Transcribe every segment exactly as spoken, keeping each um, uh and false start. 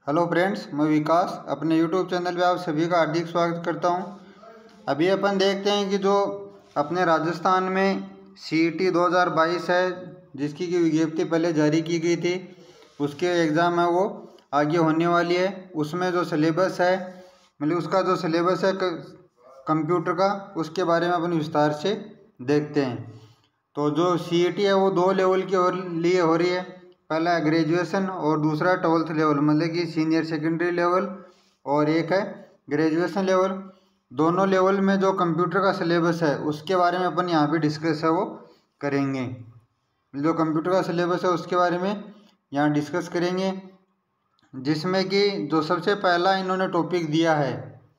Hello friends, मैं विकास अपने YouTube channel पे आप सभी का हार्दिक स्वागत करता हूं। अभी अपन देखते हैं कि जो अपने राजस्थान में सी ई टी दो हज़ार बाईस है, जिसकी की विज्ञप्ति पहले जारी की गई थी, उसके एग्ज़ाम है वो आगे होने वाली है। उसमें जो सिलेबस है, मतलब उसका जो सिलेबस है कंप्यूटर का, उसके बारे में अपन विस्तार से देखते हैं। तो जो सी ई टी है वो दो लेवल के लिए हो रही है। पहला ग्रेजुएशन और दूसरा ट्वेल्थ लेवल, मतलब कि सीनियर सेकेंडरी लेवल, और एक है ग्रेजुएशन लेवल। दोनों लेवल में जो कंप्यूटर का सिलेबस है उसके बारे में अपन यहाँ पे डिस्कस है वो करेंगे। जो कंप्यूटर का सिलेबस है उसके बारे में यहाँ डिस्कस करेंगे, जिसमें कि जो सबसे पहला इन्होंने टॉपिक दिया है,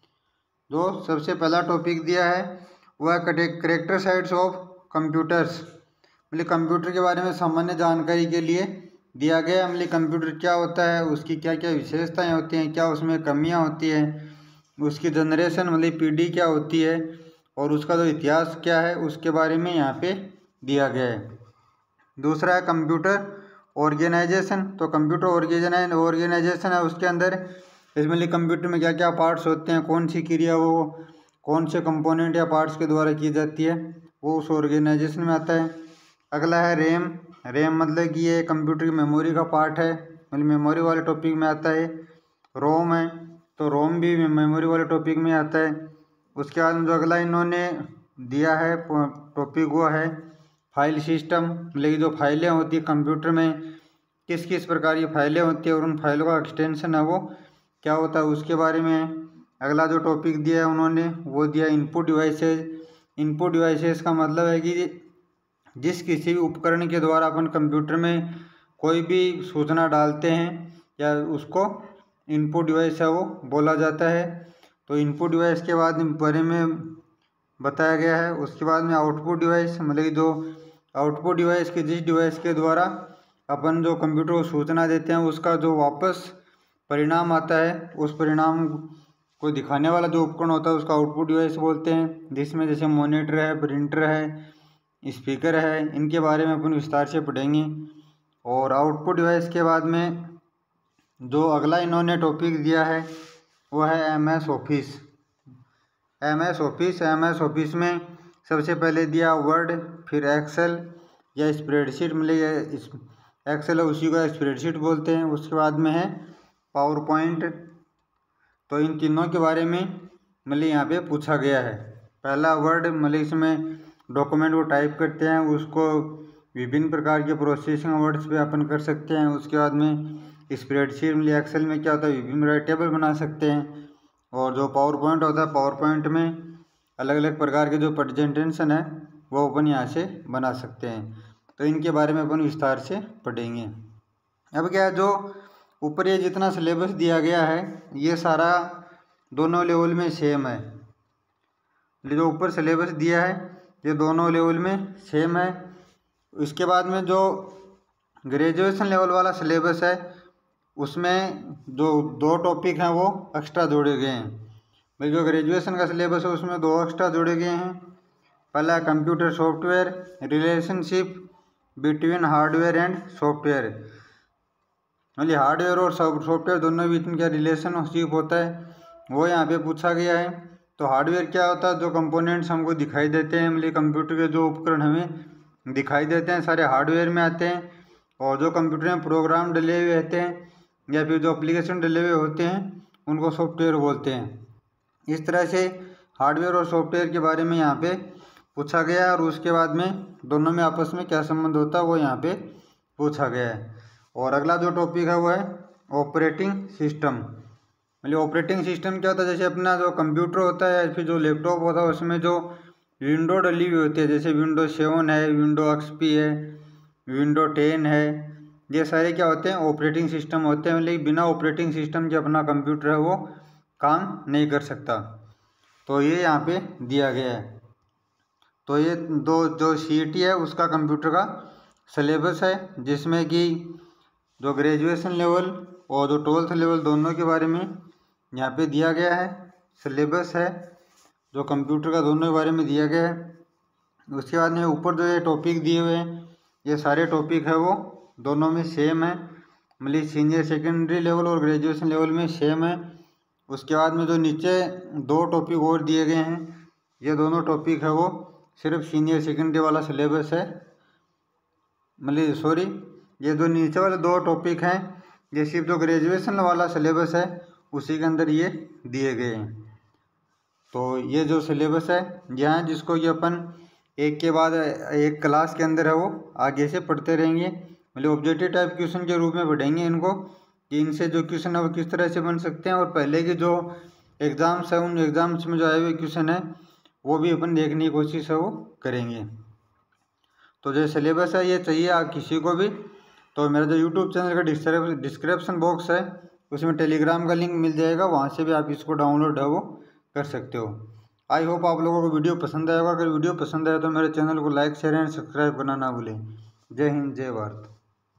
जो सबसे पहला टॉपिक दिया है वह है करेक्टर साइड्स ऑफ कंप्यूटर्स। मतलब कंप्यूटर के बारे में सामान्य जानकारी के लिए दिया गया है। मतलब कंप्यूटर क्या होता है, उसकी क्या क्या विशेषताएं होती हैं, क्या उसमें कमियां होती हैं, उसकी जनरेशन मतलब पीढ़ी क्या होती है, और उसका जो इतिहास क्या है उसके बारे में यहाँ पे दिया गया है। दूसरा है कंप्यूटर ऑर्गेनाइजेशन। तो कंप्यूटर ऑर्गेनाइज ऑर्गेनाइजेशन है, उसके अंदर इसमें कंप्यूटर में क्या क्या पार्ट्स होते हैं, कौन सी क्रिया वो कौन से कंपोनेंट या पार्ट्स के द्वारा की जाती है, वो उस ऑर्गेनाइजेशन में आता है। अगला है रैम। रैम मतलब कि ये कंप्यूटर की मेमोरी का पार्ट है, मतलब मेमोरी वाले टॉपिक में आता है। रोम है, तो रोम भी मेमोरी वाले टॉपिक में आता है। उसके बाद जो अगला इन्होंने दिया है टॉपिक वो है फाइल सिस्टम। मतलब जो फाइलें होती है कंप्यूटर में, किस किस प्रकार की फाइलें होती है और उन फाइलों का एक्सटेंशन है वो क्या होता है, उसके बारे में। अगला जो टॉपिक दिया है उन्होंने वो दिया इनपुट डिवाइसेज। इनपुट डिवाइसेज का मतलब है कि जिस किसी भी उपकरण के द्वारा अपन कंप्यूटर में कोई भी सूचना डालते हैं या उसको इनपुट डिवाइस है वो बोला जाता है। तो इनपुट डिवाइस के बाद बारे में बताया गया है। उसके बाद में आउटपुट डिवाइस, मतलब जो आउटपुट डिवाइस के जिस डिवाइस के द्वारा अपन जो कंप्यूटर को सूचना देते हैं उसका जो वापस परिणाम आता है, उस परिणाम को दिखाने वाला जो उपकरण होता है उसका आउटपुट डिवाइस बोलते हैं। जिसमें जैसे मॉनिटर है, प्रिंटर है, स्पीकर है, इनके बारे में अपन विस्तार से पढ़ेंगे। और आउटपुट डिवाइस के बाद में जो अगला इन्होंने टॉपिक दिया है वो है M S office. M S office M S office में सबसे पहले दिया वर्ड, फिर एक्सेल या स्प्रेडशीट, मतलब एक्सेल है उसी को स्प्रेडशीट बोलते हैं। उसके बाद में है पावर पॉइंट। तो इन तीनों के बारे में मतलब यहाँ पे पूछा गया है। पहला वर्ड, मतलब इसमें डॉक्यूमेंट को टाइप करते हैं, उसको विभिन्न प्रकार के प्रोसेसिंग वर्ड्स पे अपन कर सकते हैं। उसके बाद में स्प्रेडशीट मतलब एक्सेल में क्या होता है, विभिन्न टेबल बना सकते हैं। और जो पावर पॉइंट होता है, पावर पॉइंट में अलग अलग प्रकार के जो प्रेजेंटेशन है वो अपन यहाँ से बना सकते हैं। तो इनके बारे में अपन विस्तार से पढ़ेंगे। अब क्या, जो ऊपर ये जितना सिलेबस दिया गया है ये सारा दोनों लेवल में सेम है। जो ऊपर सिलेबस दिया है ये दोनों लेवल में सेम है। इसके बाद में जो ग्रेजुएशन लेवल वाला सिलेबस है उसमें जो दो टॉपिक हैं वो एक्स्ट्रा जोड़े गए हैं। भाई जो ग्रेजुएशन का सिलेबस है उसमें दो एक्स्ट्रा जोड़े गए हैं। पहला computer software relationship between hardware and software, मतलब हार्डवेयर और सॉफ्टवेयर दोनों बीच में क्या रिलेशनशिप होता है वो यहाँ पे पूछा गया है। तो हार्डवेयर क्या होता है, जो कंपोनेंट्स हमको दिखाई देते हैं, मतलब कंप्यूटर के जो उपकरण हमें दिखाई देते हैं सारे हार्डवेयर में आते हैं। और जो कंप्यूटर में प्रोग्राम डले हुए रहते हैं या फिर जो एप्लीकेशन डले हुए होते हैं उनको सॉफ्टवेयर बोलते हैं। इस तरह से हार्डवेयर और सॉफ्टवेयर के बारे में यहाँ पे पूछा गया है। और उसके बाद में दोनों में आपस में क्या संबंध होता है वो यहाँ पे पूछा गया है। और अगला जो टॉपिक है वो है ऑपरेटिंग सिस्टम। मतलब ऑपरेटिंग सिस्टम क्या होता है, जैसे अपना जो कंप्यूटर होता है या फिर जो लैपटॉप होता है उसमें जो विंडो डली हुई होती है, जैसे विंडो सेवन है, विंडो एक्सपी है, विंडो टेन है, ये सारे क्या होते हैं ऑपरेटिंग सिस्टम होते हैं। मतलब बिना ऑपरेटिंग सिस्टम के अपना कंप्यूटर है वो काम नहीं कर सकता। तो ये यहाँ पे दिया गया है। तो ये दो जो सी ई टी है उसका कंप्यूटर का सिलेबस है, जिसमें कि जो ग्रेजुएशन लेवल और जो ट्वेल्थ लेवल दोनों के बारे में यहाँ पे दिया गया है। सिलेबस है जो कंप्यूटर का दोनों के बारे में दिया गया है। उसके बाद में ऊपर जो ये टॉपिक दिए हुए हैं ये सारे टॉपिक है वो दोनों में सेम है। मतलब सीनियर सेकेंडरी लेवल और ग्रेजुएशन लेवल में सेम है। उसके बाद में जो नीचे दो टॉपिक और दिए गए हैं, ये दोनों टॉपिक है वो सिर्फ सीनियर सेकेंडरी वाला सिलेबस है। मतलब सॉरी, ये जो नीचे वाले दो टॉपिक हैं ये सिर्फ जो ग्रेजुएशन वाला सिलेबस है उसी के अंदर ये दिए गए हैं। तो ये जो सिलेबस है यहाँ जिसको ये अपन एक के बाद एक क्लास के अंदर है वो आगे से पढ़ते रहेंगे। मतलब ऑब्जेक्टिव टाइप क्वेश्चन के रूप में पढ़ेंगे इनको कि इनसे जो क्वेश्चन है वो किस तरह से बन सकते हैं, और पहले के जो एग्ज़ाम्स है उन एग्ज़ाम्स में जो आए हुए क्वेश्चन है वो भी अपन देखने की कोशिश है वो करेंगे। तो जो सिलेबस है ये चाहिए आप किसी को भी, तो मेरा जो यूट्यूब चैनल का डिस्क्रिप्शन बॉक्स है उसमें टेलीग्राम का लिंक मिल जाएगा, वहाँ से भी आप इसको डाउनलोड है वो कर सकते हो। आई होप आप लोगों को वीडियो पसंद आएगा। अगर वीडियो पसंद आए तो मेरे चैनल को लाइक शेयर एंड सब्सक्राइब करना ना भूलें। जय हिंद, जय भारत।